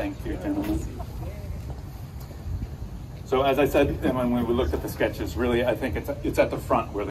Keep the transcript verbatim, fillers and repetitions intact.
Thank you, gentlemen. So as I said, and when we looked at the sketches, really, I think it's it's at the front where the